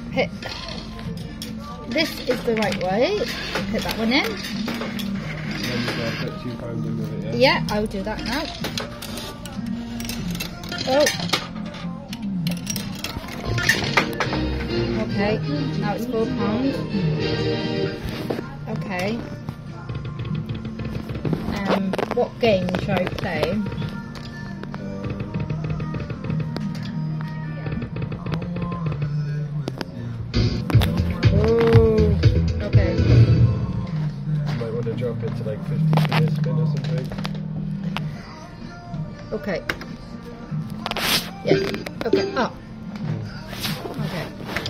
Hit. This is the right way. Put that one in. Then you've got to put £2 in with it, Yeah, I'll do that now. Oh. Okay, now it's £4. Okay. What game should I play? Oh, okay. You might want to drop it to like 50 for this spin or something. Okay. Yeah. Okay. Up. Okay.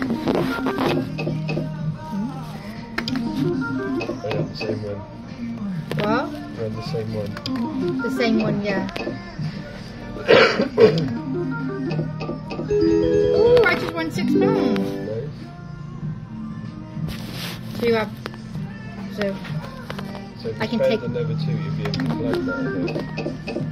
We're on the same one. What? We're on the same one. The same one, yeah. Oh, I just won £6. Nice. So you have. So So if I you can spend take- another 2, you'll be able to collect that, I think.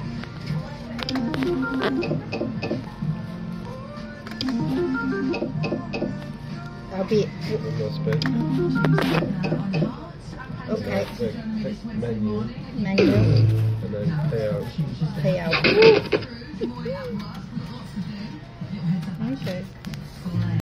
I'll be. One more spin. Okay. Click menu Menu. and then pay out. Pay out. Okay.